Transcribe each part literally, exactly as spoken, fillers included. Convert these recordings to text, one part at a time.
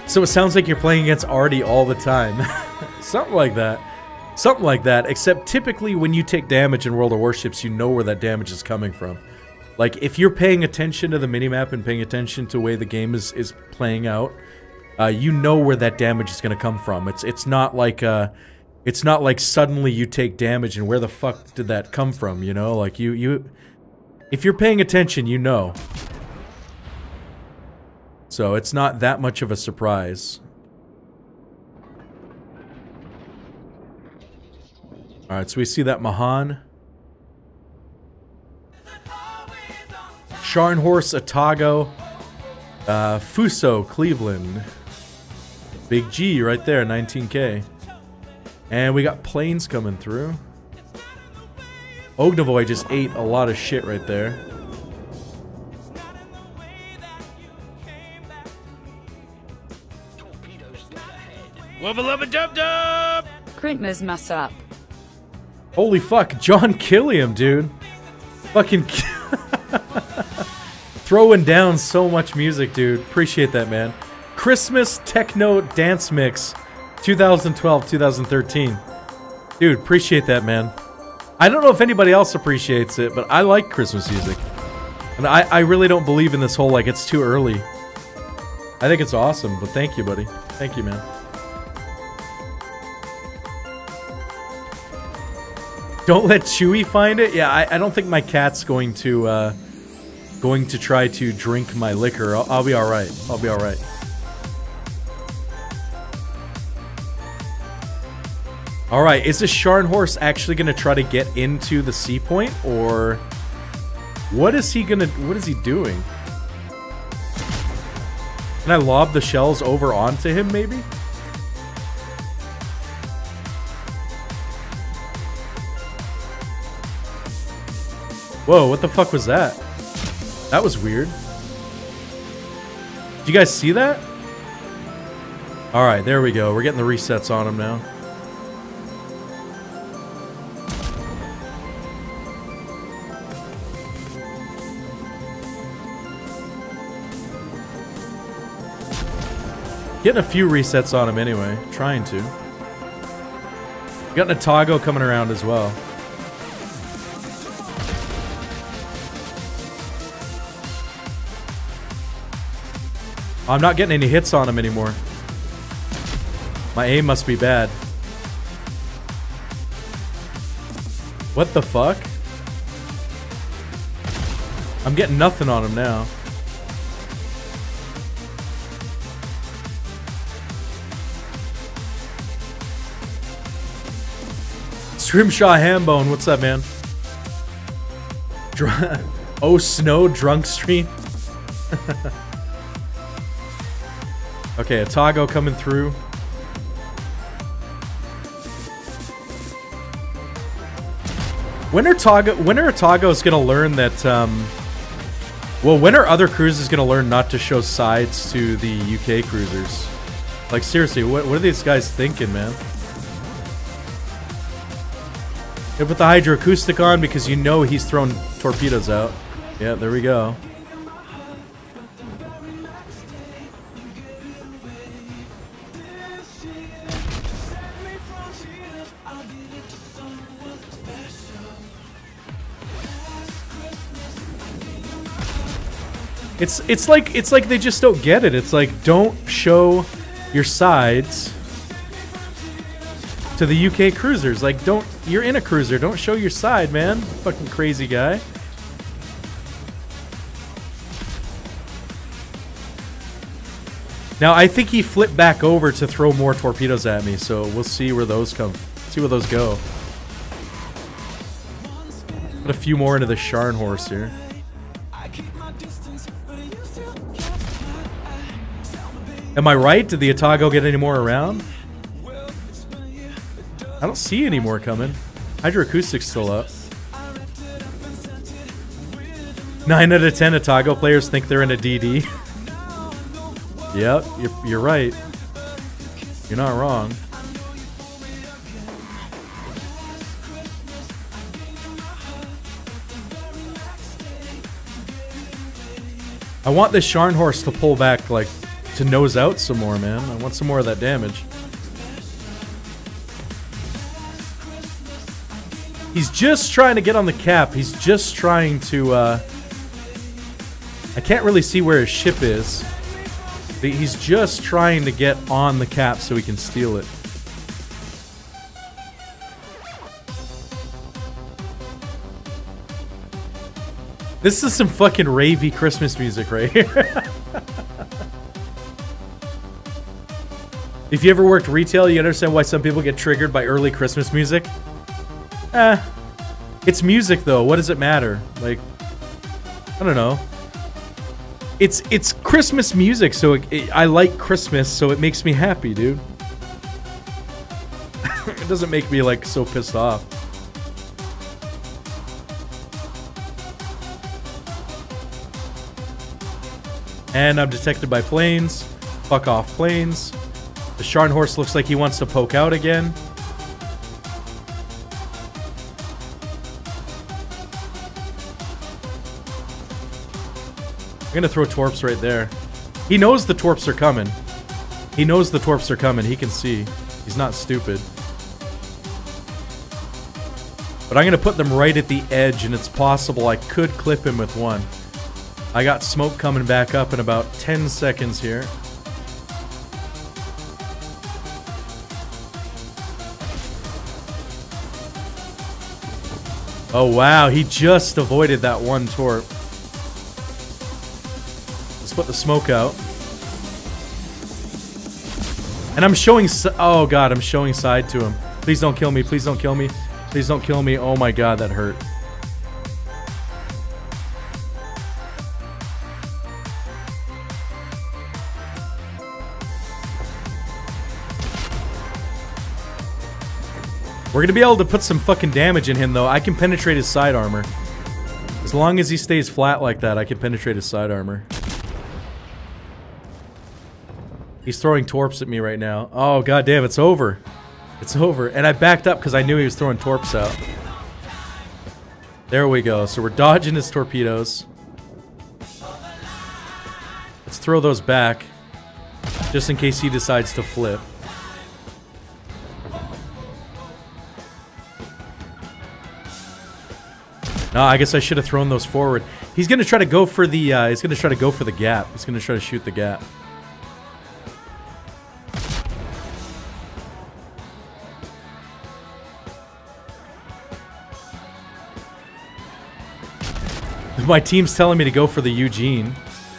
So it sounds like you're playing against Artie all the time. Something like that. Something like that, except typically when you take damage in World of Warships, you know where that damage is coming from. Like, if you're paying attention to the minimap and paying attention to the way the game is, is playing out, uh, you know where that damage is going to come from. It's it's not like uh, it's not like suddenly you take damage and where the fuck did that come from, you know? Like, you... you if you're paying attention, you know. So it's not that much of a surprise. Alright, so we see that Mahan. Scharnhorst, Atago. Uh, Fuso, Cleveland. Big G right there, nineteen K. And we got planes coming through. Ognavoy just ate a lot of shit right there. Wubba lubba dub dub! Christmas mess up. Holy fuck, John Killiam, dude. Fucking throwing down so much music, dude. Appreciate that, man. Christmas Techno Dance Mix twenty twelve to twenty thirteen. Dude, appreciate that, man. I don't know if anybody else appreciates it, but I like Christmas music. And I, I really don't believe in this whole, like, it's too early. I think it's awesome, but thank you, buddy. Thank you, man. Don't let Chewie find it? Yeah, I, I don't think my cat's going to, uh, going to try to drink my liquor. I'll, I'll be alright. I'll be alright. Alright, is this Scharnhorst actually going to try to get into the sea point, or what is he going to, what is he doing? Can I lob the shells over onto him, maybe? Whoa, what the fuck was that? That was weird. Did you guys see that? Alright, there we go. We're getting the resets on him now. Getting a few resets on him anyway. Trying to. We got Natago coming around as well. I'm not getting any hits on him anymore. My aim must be bad. What the fuck? I'm getting nothing on him now. Scrimshaw Hambone, what's up, man? Dr oh, Snow Drunk Stream. Okay, Atago coming through. When are Atago, when are Atago's gonna learn that, um... well, when are other cruisers gonna learn not to show sides to the U K cruisers? Like, seriously, what, what are these guys thinking, man? You put the hydroacoustic on because you know he's throwing torpedoes out. Yeah, there we go. It's it's like it's like they just don't get it. It's like, don't show your sides to the U K cruisers. Like, don't, you're in a cruiser, don't show your side, man. Fucking crazy guy. Now I think he flipped back over to throw more torpedoes at me, so we'll see where those come. See where those go. Put a few more into the Scharnhorst here. Am I right? Did the Atago get any more around? I don't see any more coming. Hydroacoustic's still up. nine out of ten Atago players think they're in a D D. Yep, you're, you're right. You're not wrong. I want this Scharnhorst to pull back, like, to nose out some more, man. I want some more of that damage. He's just trying to get on the cap. He's just trying to, uh... I can't really see where his ship is. But he's just trying to get on the cap so he can steal it. This is some fucking ravey Christmas music right here. If you ever worked retail, you understand why some people get triggered by early Christmas music. Eh. It's music though, what does it matter? Like, I don't know. It's it's Christmas music, so it, it, I like Christmas, so it makes me happy, dude. It doesn't make me like so pissed off. And I'm detected by planes. Fuck off, planes. The Scharnhorst looks like he wants to poke out again. I'm gonna throw Torps right there. He knows the Torps are coming. He knows the Torps are coming. He can see. He's not stupid. But I'm gonna put them right at the edge, and it's possible I could clip him with one. I got smoke coming back up in about ten seconds here. Oh wow, he just avoided that one Torp. Let's put the smoke out. And I'm showing... Oh god, I'm showing side to him. Please don't kill me, please don't kill me. Please don't kill me. Oh my god, that hurt. We're gonna be able to put some fucking damage in him, though. I can penetrate his side armor. As long as he stays flat like that, I can penetrate his side armor. He's throwing Torps at me right now. Oh, goddamn, it's over. It's over. And I backed up because I knew he was throwing Torps out. There we go. So we're dodging his torpedoes. Let's throw those back. Just in case he decides to flip. No, I guess I should have thrown those forward. He's gonna try to go for the. Uh, he's gonna try to go for the gap. He's gonna try to shoot the gap. My team's telling me to go for the Eugene.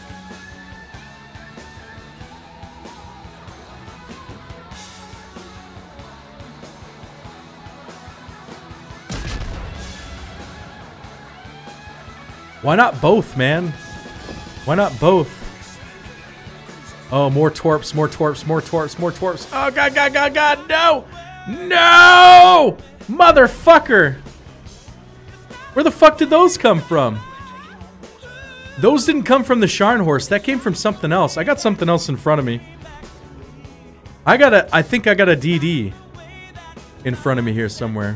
Why not both, man? Why not both? Oh, more Torps, more Torps, more Torps, more Torps. Oh, God, God, God, God, no! No! Motherfucker! Where the fuck did those come from? Those didn't come from the Scharnhorst. That came from something else. I got something else in front of me. I got a... I think I got a D D in front of me here somewhere.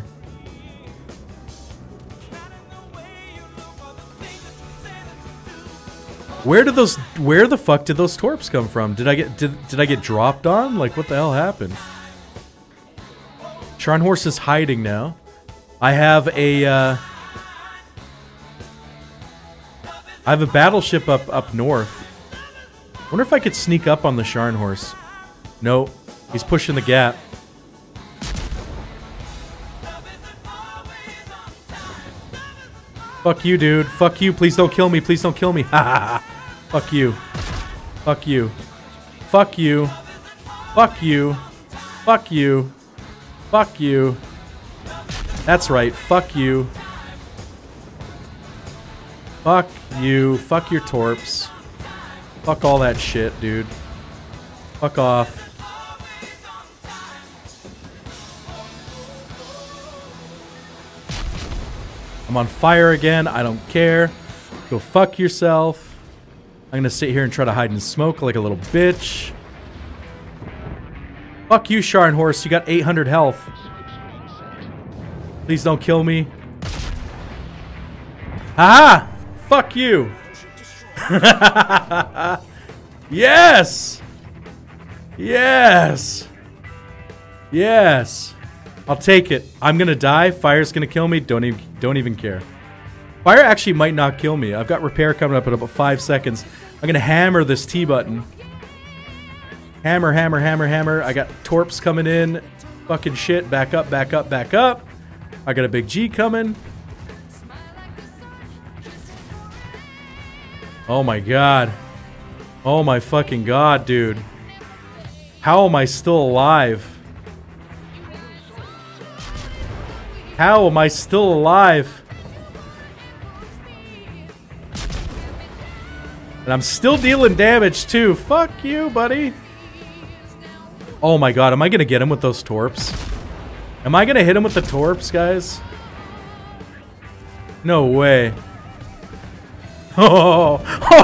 Where did those... Where the fuck did those Torps come from? Did I get... Did, did I get dropped on? Like, what the hell happened? Scharnhorst is hiding now. I have a... Uh, I have a battleship up up north. Wonder if I could sneak up on the Scharnhorst. No, he's pushing the gap. Fuck you, dude. Fuck you. Please don't kill me. Please don't kill me. Ha ha ha. Fuck you. Fuck you. Fuck you. Fuck you. Fuck you. Fuck you. That's right. Fuck you. Fuck you. Fuck your Torps. Fuck all that shit, dude. Fuck off. I'm on fire again. I don't care. Go fuck yourself. I'm gonna sit here and try to hide in smoke like a little bitch. Fuck you, Scharnhorst. You got eight hundred health. Please don't kill me. Haha! Fuck you! Yes! Yes. Yes. I'll take it. I'm gonna die. Fire's gonna kill me. Don't even don't even care. Fire actually might not kill me. I've got repair coming up in about five seconds. I'm gonna hammer this T button. Hammer, hammer, hammer, hammer. I got torps coming in. Fucking shit. Back up, back up, back up. I got a big G coming. Oh my god. Oh my fucking god, dude. How am I still alive? How am I still alive? And I'm still dealing damage too. Fuck you, buddy. Oh my god, am I gonna get him with those torps? Am I gonna hit him with the torps, guys? No way. Oh,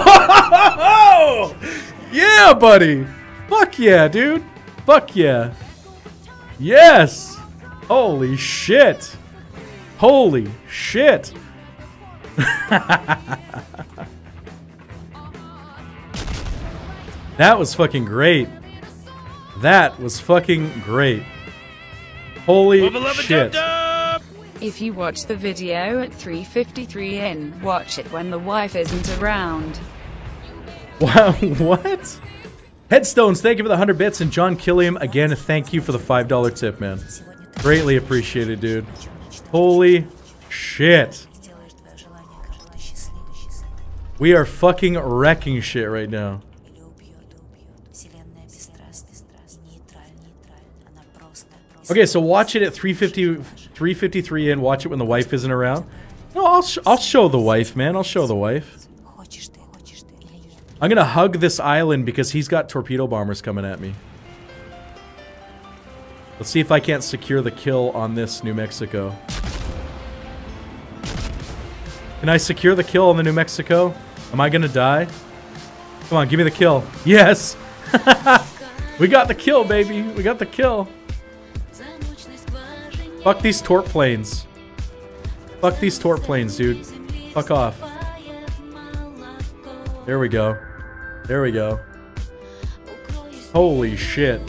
yeah, buddy. Fuck yeah, dude. Fuck yeah. Yes. Holy shit. Holy shit. That was fucking great. That was fucking great. Holy shit. If you watch the video at three fifty-three in, watch it when the wife isn't around. Wow, what? Headstones, thank you for the one hundred bits. And John Killiam, again, thank you for the five dollar tip, man. Greatly appreciated, dude. Holy shit. We are fucking wrecking shit right now. Okay, so watch it at three fifty, three fifty-three in. Watch it when the wife isn't around. No, I'll, sh I'll show the wife, man. I'll show the wife. I'm gonna hug this island because he's got torpedo bombers coming at me. Let's see if I can't secure the kill on this New Mexico. Can I secure the kill on the New Mexico? Am I gonna die? Come on, give me the kill. Yes! We got the kill, baby. We got the kill. Fuck these torp planes. Fuck these torp planes, dude. Fuck off. There we go. There we go. Holy shit.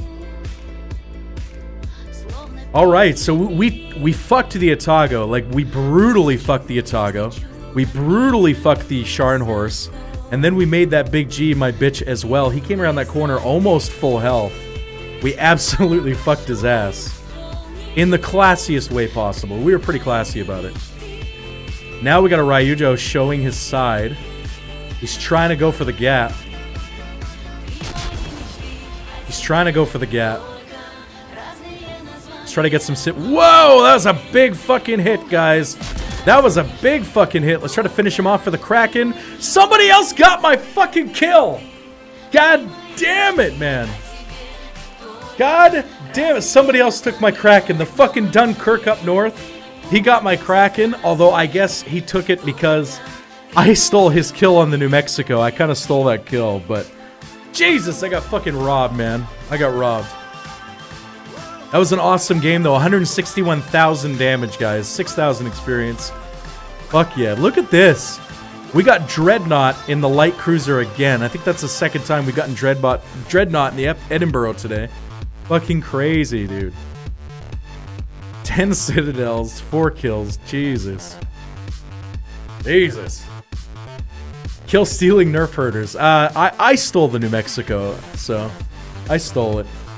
Alright, so we we fucked the Atago. Like, we brutally fucked the Atago. We brutally fucked the Scharnhorst. And then we made that big G, my bitch, as well. He came around that corner almost full health. We absolutely fucked his ass. In the classiest way possible. We were pretty classy about it. Now we got a Ryujo showing his side. He's trying to go for the gap. He's trying to go for the gap. Let's try to get some sit. Whoa! That was a big fucking hit, guys. That was a big fucking hit. Let's try to finish him off for the Kraken. Somebody else got my fucking kill! God damn it, man. God damn it, somebody else took my Kraken. The fucking Dunkirk up north. He got my Kraken, although I guess he took it because I stole his kill on the New Mexico. I kind of stole that kill, but Jesus, I got fucking robbed, man. I got robbed. That was an awesome game, though. one hundred sixty-one thousand damage, guys. six thousand experience. Fuck yeah. Look at this. We got Dreadnought in the light cruiser again. I think that's the second time we've gotten Dreadbot, Dreadnought in the Edinburgh today. Fucking crazy, dude. ten citadels, four kills. Jesus. Jesus. Kill stealing nerf herders. Uh, I, I stole the New Mexico, so I stole it.